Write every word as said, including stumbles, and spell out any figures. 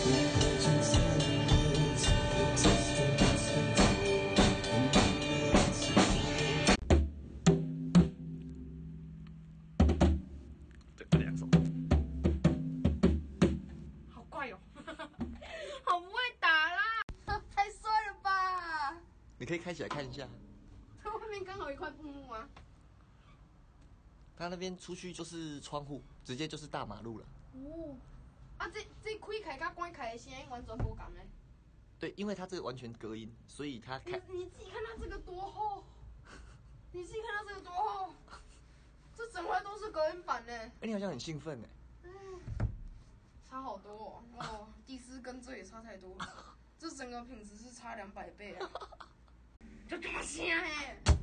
这两首， 好怪哦，好不会打啦，太帅了吧！ 你可以开起来看一下。 它外面刚好一块布幕啊。 他那边出去就是窗户，直接就是大马路了。 哦，啊，这这开开跟关开的声音完全不同诶。 对，因为它这个完全隔音，所以它看。 你你自己看它这个多厚，你自己看它这个多厚，这整块都是隔音板呢。 哎，你好像很兴奋哎。 嗯，差好多哦，哦，第四跟这也差太多了，这整个品质是差两百倍啊！就这么声哎。